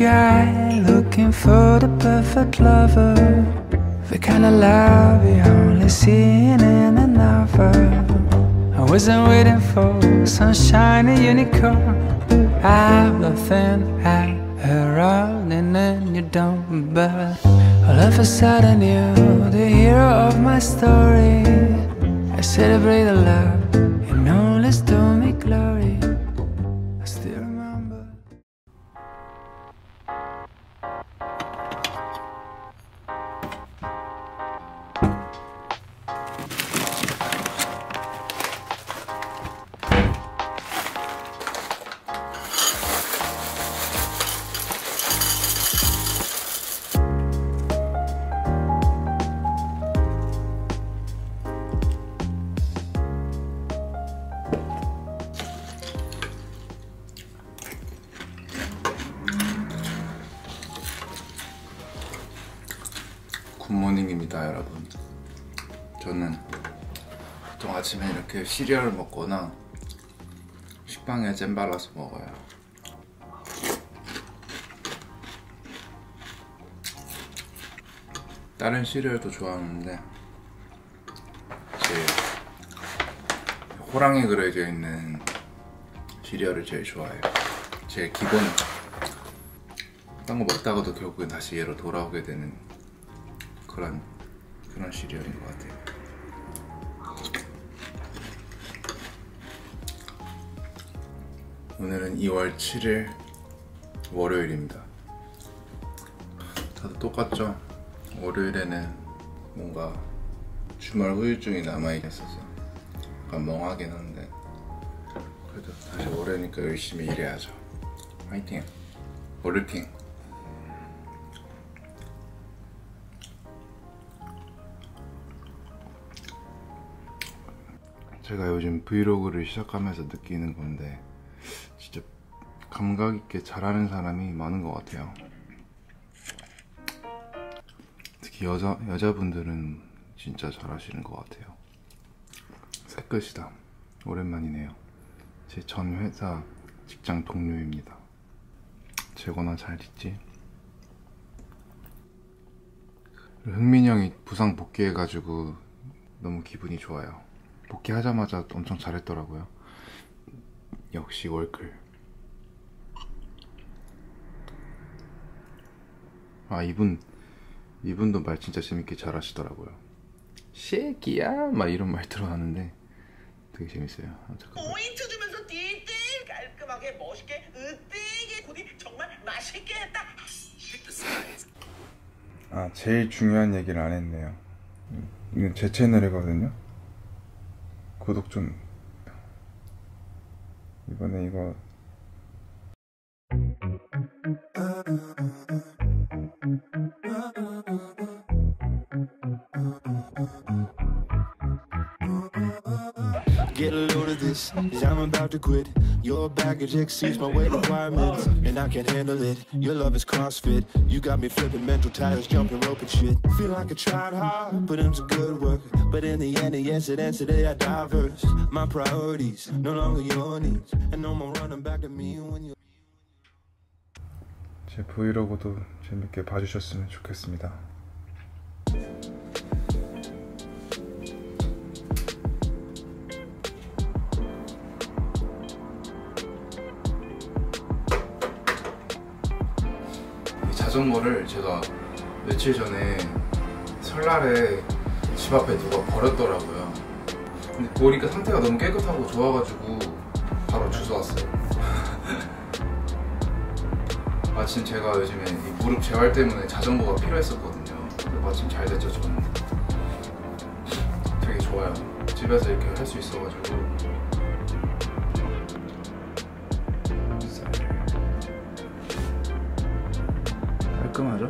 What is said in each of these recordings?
guy looking for the perfect lover, the kind of love you only see in a novel. I wasn't waiting for some shiny unicorn out of thin air, running and you don't. But all of a sudden you're the hero of my story. I celebrate the love you know, let's do me glory. I still remember. 굿모닝입니다 여러분. 저는 보통 아침에 이렇게 시리얼을 먹거나 식빵에 잼 발라서 먹어요. 다른 시리얼도 좋아하는데 제일 호랑이 그려져 있는 시리얼을 제일 좋아해요. 제일 기본. 딴 거 먹다가도 결국엔 다시 얘로 돌아오게 되는 그런 시리얼인 것 같아요. 오늘은 2월 7일 월요일입니다. 다들 똑같죠? 월요일에는 뭔가 주말 후유증이 남아있어서 약간 멍하긴 한데 그래도 다시 월요일이니까 열심히 일해야죠. 화이팅! 월요팅! 제가 요즘 브이로그를 시작하면서 느끼는 건데 진짜 감각 있게 잘하는 사람이 많은 것 같아요. 특히 여자분들은 진짜 잘하시는 것 같아요. 새끝이다. 오랜만이네요. 제 전 회사 직장 동료입니다. 재건아 잘 있지? 흥민이 형이 부상 복귀해가지고 너무 기분이 좋아요. 복귀하자마자 엄청 잘했더라고요. 역시 월클. 아 이분도 말 진짜 재밌게 잘하시더라고요. 쉐기야 막 이런 말 들어봤는데 되게 재밌어요. 포인트 주면서 띠띠 깔끔하게 멋있게 으띠게 고디 정말 맛있게 했다. 아 제일 중요한 얘기를 안 했네요. 이건 제 채널이거든요. 구독 좀. 이번에 이거 Get a load of this, cause I'm about to quit. Your baggage exceeds my weight requirements, and I can't handle it. Your love is CrossFit. You got me flipping mental tires, jumping rope and shit. Feel like I tried hard, put in some good work, but in the end, the incidents today are diverse. My priorities, no longer your needs, and no more running back to me when you. 제 브이로그도 재밌게 봐주셨으면 좋겠습니다. 자전거를 제가 며칠 전에 설날에 집 앞에 누가 버렸더라고요. 근데 보니까 상태가 너무 깨끗하고 좋아가지고 바로 주워왔어요. 마침 제가 요즘에 이 무릎 재활 때문에 자전거가 필요했었거든요. 마침 잘 됐죠. 저는 되게 좋아요. 집에서 이렇게 할 수 있어가지고. 깔끔하죠?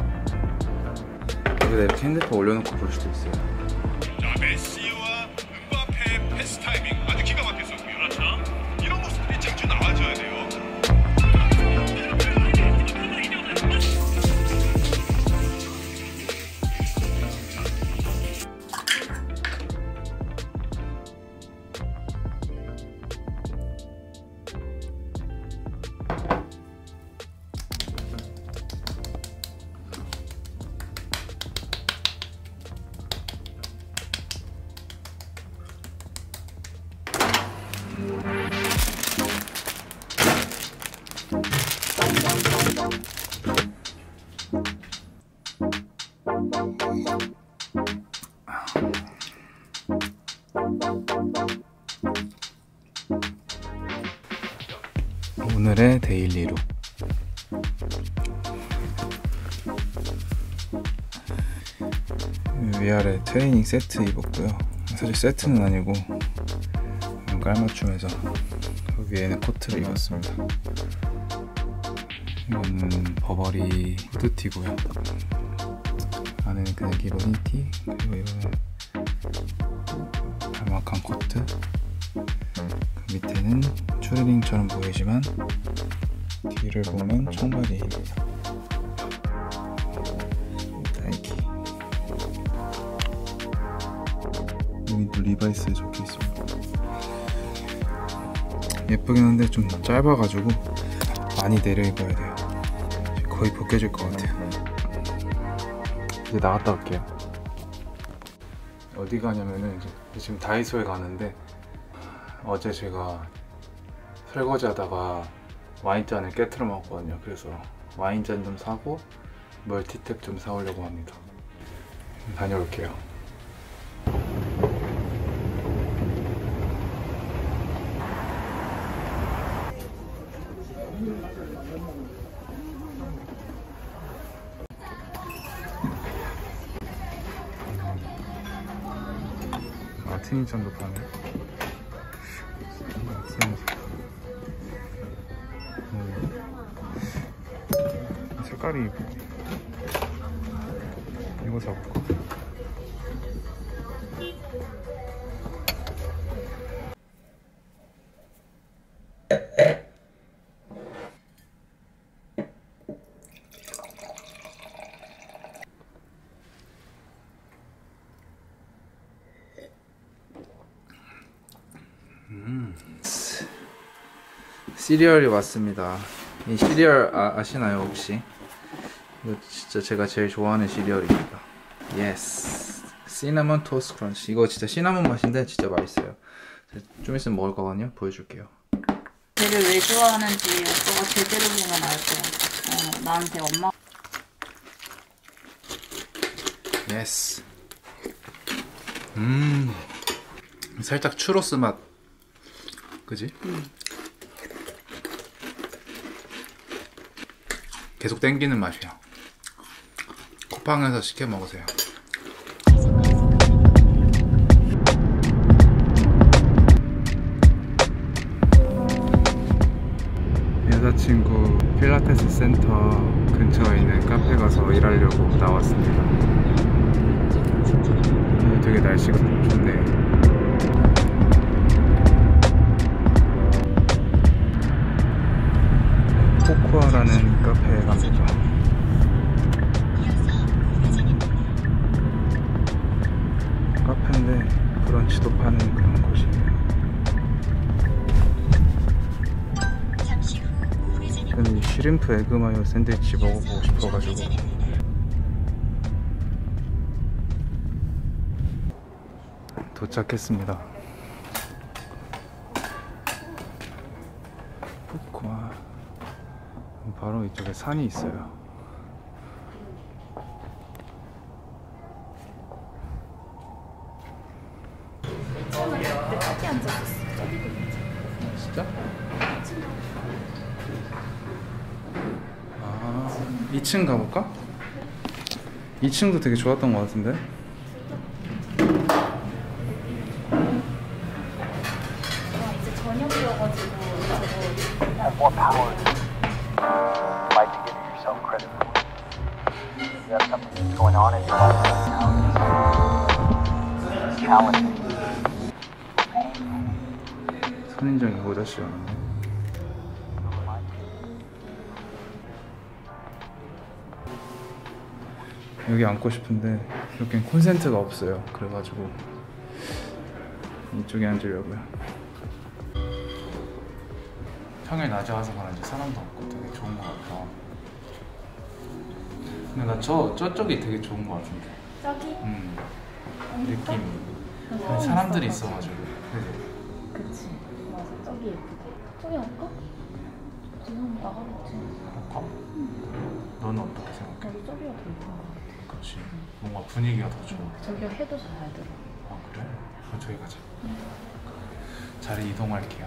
여기다 이렇게 핸드폰 올려놓고 볼 수도 있어요. 자, 메시와 음바페의 패스 타이밍 아주 기가 막혔었고요. 그렇죠. 이런 모습들이 자주 나와줘야 돼요. 오늘의 데일리룩. 위아래 트레이닝 세트 입었고요. 사실 세트는 아니고 깔맞춤해서 위에는 코트를 입었습니다. 이거는 버버리 후드티고요. 안에는 그냥 기본 흰티, 그리고 이거는 발막한 코트, 그 밑에는 추리닝처럼 보이지만 뒤를 보면 청바지입니다. 나이키. 여기도 리바이스에 적혀 있습니다. 예쁘긴 한데 좀 짧아가지고 많이 내려 입어야 돼요. 거의 벗겨질 것 같아요. 이제 나갔다 올게요. 어디 가냐면은 지금 다이소에 가는데, 어제 제가 설거지 하다가 와인잔을 깨트려 먹었거든요. 그래서 와인잔 좀 사고 멀티탭 좀 사오려고 합니다. 다녀올게요. 티니전도 파네. 색깔이 이거 사볼까? 시리얼이 왔습니다. 이 시리얼 아시나요 혹시? 이거 진짜 제가 제일 좋아하는 시리얼입니다. 예스. 시나몬 토스트 크런치. 이거 진짜 시나몬 맛인데 진짜 맛있어요. 좀 있으면 먹을 거거든요. 보여줄게요. 쟤를 왜 좋아하는지 오빠가 제대로 보면 알 거야. 나한테 엄마. 예스. 살짝 추로스 맛. 그지? 계속 땡기는 맛이야. 쿠팡에서 시켜 먹으세요. 여자친구 필라테스 센터 근처에 있는 카페 가서 일하려고 나왔습니다. 되게 날씨가 좋네요. 코코아라는 카페에 갑니다. 카페인데 브런치도 파는 그런 곳이에요. 저는 슈림프 에그마요 샌드위치 먹어보고 싶어가지고. 도착했습니다. 코코아. 바로 이쪽에 산이 있어요. 진짜? 아, 2층 가볼까? 2층도 되게 좋았던 것 같은데? 이제 저녁이어가지고 more power. Like to give yourself credit for it. You have something that's going on in your life right now. It's challenging. 선인장이 모자 씌웠네. 여기 앉고 싶은데 여긴 콘센트가 없어요. 그래가지고 이쪽에 앉으려고요. 평일 낮에 와서 그런지 사람도 없고 되게 좋은 것 같아. 근데 나 저쪽이 되게 좋은 것 같은데. 저기? 느낌. 사람들이 있어가지고. 그치. 맞아. 저기 예쁘다. 저기 할까? 지금 나가겠지. 너는 어떻게 생각해? 나도 저기가 더 예쁜 것 같아. 그렇지. 뭔가 분위기가 더 좋아. 저기가 해도 잘 들어. 아 그래? 그럼 저기 가자. 자리 이동할게요.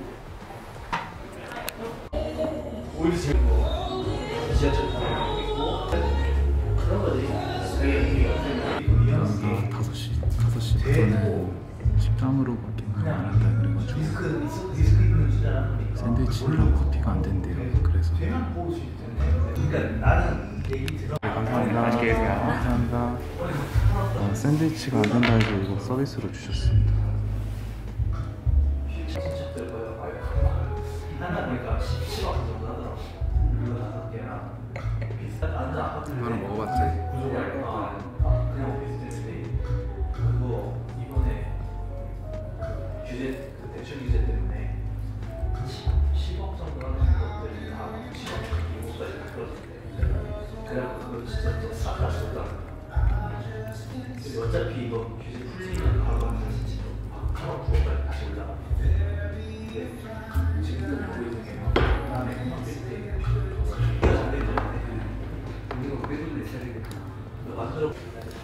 여기 5시부터는 식당으로밖에 안 한다 그래가지고 샌드위치랑 커피가 안 된대요. 그래서 감사합니다. 맛있게 드세요. 감사합니다. 샌드위치가 안 된다 해서 이거 서비스로 주셨습니다. 이거는 먹어봤지? 어차피 이거 규제 풀리면 바로 다시 하나 부어까지 다시 올라가. 지금도 보고 있는 게 다음에 금방 뺄 때. 잘 되잖아. 이거 빼도 내 차례겠다. 너 만들어.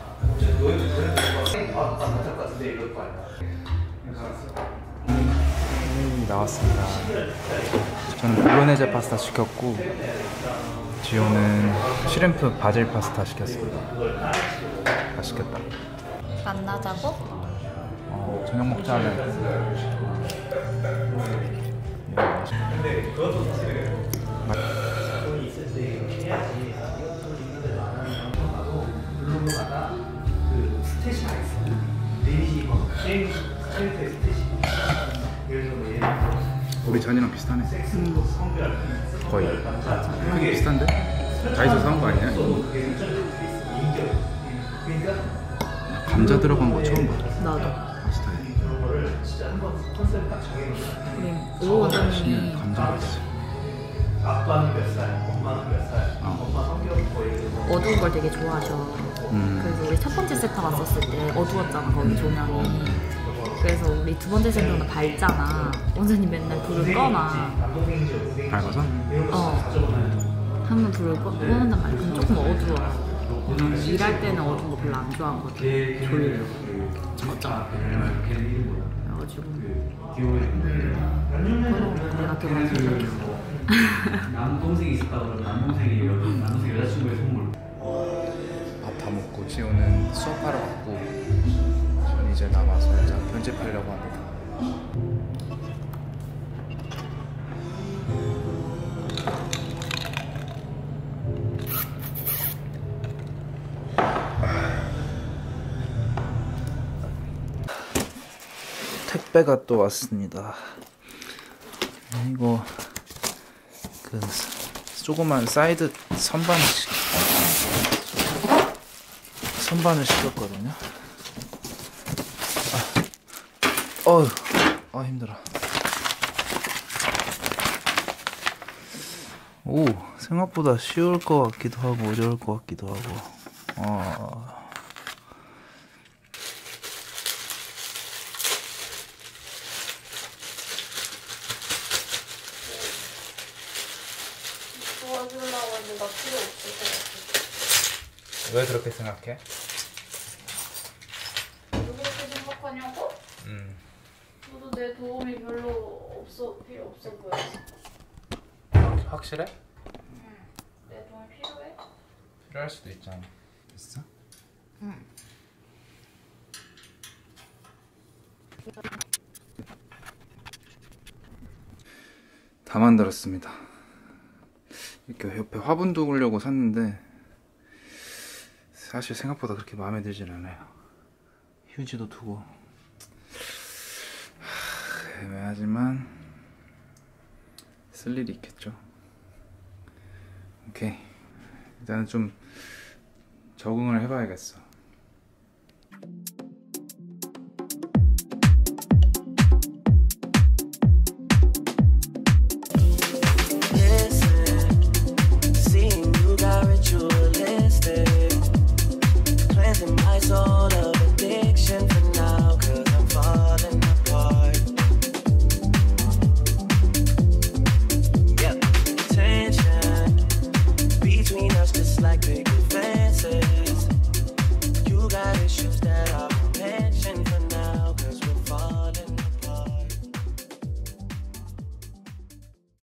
나왔습니다. 저는 볼로네제 파스타 시켰고 지호는 슈림프 바질 파스타 시켰습니다. 맛있겠다. 만나자고? 저녁 먹자 할래. 근데 그것도 사실 돈이 있을 때 해야지. 돈이 있는데 나도 블로그마다 그 스탯이 다 있어. 데이지 막 게임 스트레이트의 스탯이. 그래서 뭐 예를 들어 우리 잔이랑 비슷하네. 섹스도 성별 거의. 크게 비슷한데? 다이소 사온 거 아니야? 감자 들어간 거 처음 봐. 나도. 파스타에. 오 원장님이 감자가 있어. 아빠는 몇 살, 엄마는 몇 살, 엄마 성격 뭐 예를 들어서 어두운 걸 되게 좋아하셔. 그래서 우리 첫 번째 세트 왔었을 때 어두웠잖아 거기 조명이. 그래서 우리 두 번째 세트는 밝잖아. 원장님 맨날 불을 꺼놔. 밝아서? 한번 불을 꺼놓는단 말이야. 그럼 조금 어두워. 일할 때는 어두운 거 별로 안 좋아하거든. 졸려. 젖잖아. 그래가지고 내가 껴가지고 남동생이 있었다 그러면 남동생 여자친구의 선물. 밥 다 먹고 지호는 수업하러 갔고 전 이제 남아서 혼자 편집하려고 합니다. 택배가 또 왔습니다. 이거 그 조그만 사이드 선반을 시켰거든요. 힘들어. 오, 생각보다 쉬울 것 같기도 하고 어려울 것 같기도 하고. 도와주려고 했는데 나 필요 없을 것 같아. 왜 그렇게 생각해? 왜 그렇게 생각하냐고? 너도 내 도움이 별로 필요 없어 보여서. 확실해? 내 도움이 필요해? 필요할 수도 있잖아. 있어? 다 만들었습니다. 이렇게 옆에 화분 두려고 샀는데 사실 생각보다 그렇게 마음에 들진 않아요. 휴지도 두고 애매하지만 쓸 일이 있겠죠. 오케이, 일단은 좀 적응을 해봐야겠어.